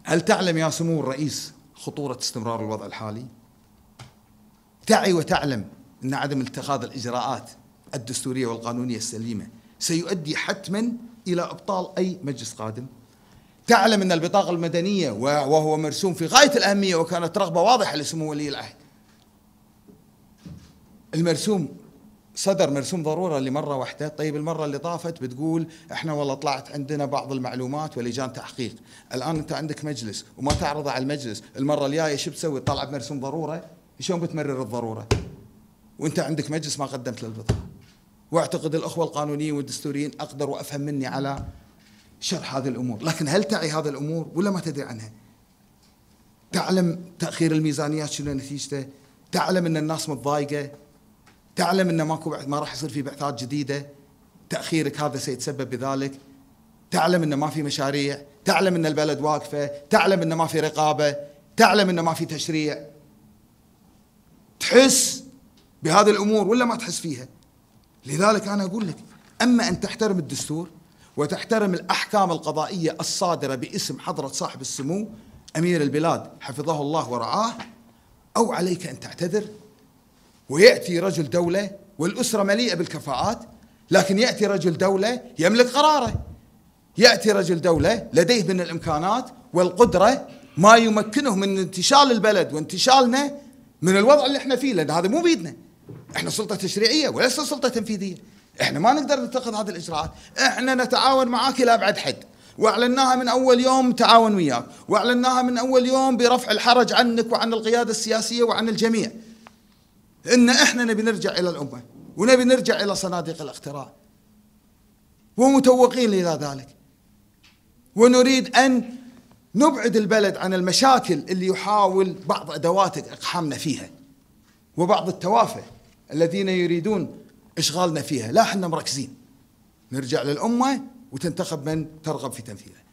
هل تعلم يا سمو الرئيس خطورة استمرار الوضع الحالي؟ تعي وتعلم أن عدم اتخاذ الإجراءات الدستورية والقانونية السليمة سيؤدي حتما إلى إبطال أي مجلس قادم؟ تعلم أن البطاقة المدنية وهو مرسوم في غاية الأهمية وكانت رغبة واضحة لسمو ولي العهد، المرسوم صدر مرسوم ضرورة لمرة واحدة. طيب المرة اللي طافت بتقول احنا والله طلعت عندنا بعض المعلومات ولجان تحقيق. الآن انت عندك مجلس وما تعرض على المجلس، المرة الجاية شو بتسوي؟ تطلع بمرسوم ضرورة؟ شلون بتمرر الضرورة وانت عندك مجلس ما قدمت للبطاقة؟ واعتقد الأخوة القانونيين والدستوريين أقدر وأفهم مني على شرح هذه الأمور، لكن هل تعي هذه الأمور ولا ما تدري عنها؟ تعلم تأخير الميزانيات شنو نتيجته؟ تعلم أن الناس متضايقة؟ تعلم أن ما راح يصير في بعثات جديدة؟ تأخيرك هذا سيتسبب بذلك؟ تعلم أن ما في مشاريع؟ تعلم أن البلد واقفة؟ تعلم أن ما في رقابة؟ تعلم أن ما في تشريع؟ تحس بهذه الأمور ولا ما تحس فيها؟ لذلك أنا أقول لك، أما أن تحترم الدستور وتحترم الأحكام القضائية الصادرة باسم حضرة صاحب السمو أمير البلاد حفظه الله ورعاه، أو عليك أن تعتذر. ويأتي رجل دولة والأسرة مليئة بالكفاءات، لكن يأتي رجل دولة يملك قراره، يأتي رجل دولة لديه من الإمكانات والقدرة ما يمكنه من انتشال البلد وانتشالنا من الوضع اللي احنا فيه، لأن هذا مو بيدنا، احنا سلطة تشريعية وليس سلطة تنفيذية، احنا ما نقدر نتخذ هذه الإجراءات. احنا نتعاون معاك إلى أبعد حد، واعلناها من أول يوم تعاون وياك، واعلناها من أول يوم برفع الحرج عنك وعن القيادة السياسية وعن الجميع، إن إحنا نبي نرجع إلى الأمة ونبي نرجع إلى صناديق الاقتراع، ومتوقين إلى ذلك، ونريد أن نبعد البلد عن المشاكل اللي يحاول بعض أدواتك إقحامنا فيها وبعض التوافه الذين يريدون إشغالنا فيها. لا، احنا مركزين نرجع للأمة وتنتخب من ترغب في تنفيذه.